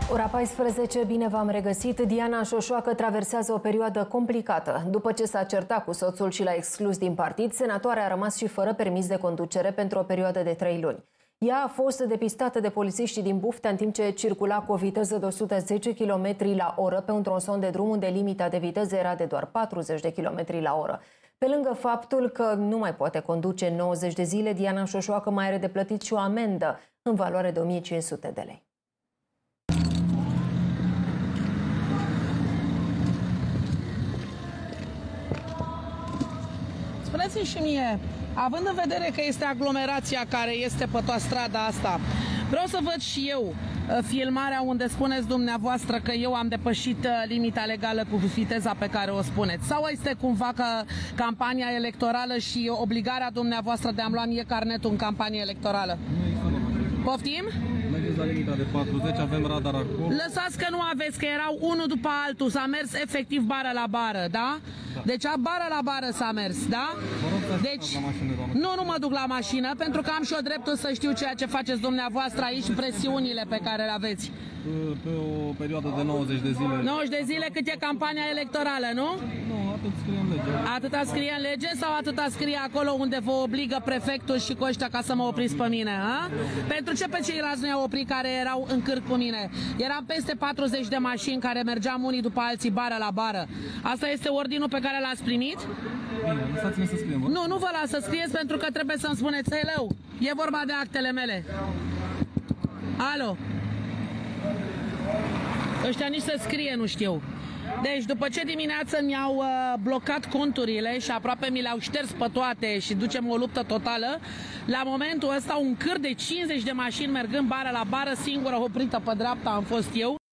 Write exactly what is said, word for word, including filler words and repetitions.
Ora paisprezece, bine v-am regăsit. Diana Șoșoacă traversează o perioadă complicată. După ce s-a certat cu soțul și l-a exclus din partid, senatoarea a rămas și fără permis de conducere pentru o perioadă de trei luni. Ea a fost depistată de polițiștii din Buftea în timp ce circula cu o viteză de o sută zece kilometri la oră pe un tronson de drum unde limita de viteză era de doar patruzeci de kilometri la oră. Pe lângă faptul că nu mai poate conduce nouăzeci de zile, Diana Șoșoacă mai are de plătit și o amendă în valoare de o mie cinci sute de lei. Spuneți-mi și mie, având în vedere că este aglomerația care este pe toată strada asta, vreau să văd și eu filmarea unde spuneți dumneavoastră că eu am depășit limita legală cu viteza pe care o spuneți. Sau este cumva că campania electorală și obligarea dumneavoastră de a-mi lua mie carnetul în campanie electorală? Poftim? Mergeți la limita de patruzeci, avem radar acolo. Lăsați că nu aveți, că erau unul după altul, s-a mers efectiv bară la bară, da? Da. Deci a bară la bară s-a mers, da? Deci, la mașină, nu, nu mă duc la mașină, pentru că am și eu dreptul să știu ceea ce faceți dumneavoastră aici și presiunile pe care le aveți. Pe o perioadă de nouăzeci de zile. nouăzeci de zile cât e campania electorală, nu? Nu, atât scrie în lege. Atâta scrie în lege sau atâta scrie acolo unde vă obligă prefectul și cu ăștia ca să mă opriți pe mine, ha? Pentru ce pe ceilalți nu i-au oprit care erau în cârc cu mine? Eram peste patruzeci de mașini care mergeam unii după alții bară la bară. Asta este ordinul pe care l-ați primit? Bine, lăsați-ne să scriem. Vă? Nu, nu vă las să scrieți pentru că trebuie să-mi spuneți, hello, e vorba de actele mele. Alo? Ăștia nici să scrie nu știu. Deci după ce dimineață mi-au uh, blocat conturile și aproape mi le-au șters pe toate și ducem o luptă totală, la momentul ăsta un câr de cincizeci de mașini mergând bară la bară, singură oprită pe dreapta am fost eu.